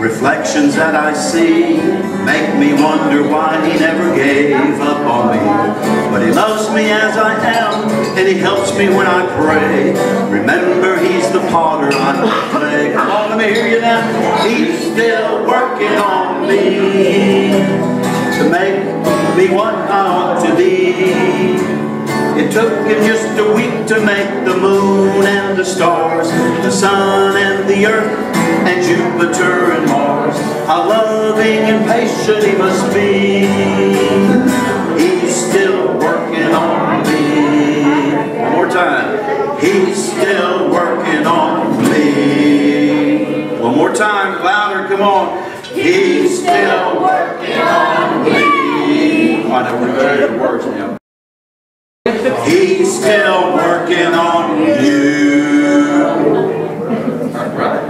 Reflections that I see make me wonder why he never gave up on me. But he loves me as I am, and he helps me when I pray. Remember, he's the potter, I'm the clay. Come on, let me hear you now. He's still working on me to make me what I ought to be. It took him just a week to make the moon and the stars, the sun and the earth, and Jupiter and Mars. How loving and patient he must be. He's still working on me. One more time. He's still working on me. One more time, louder, come on. He's still working on me. I know we're going to the words now. He's still working on you. All right.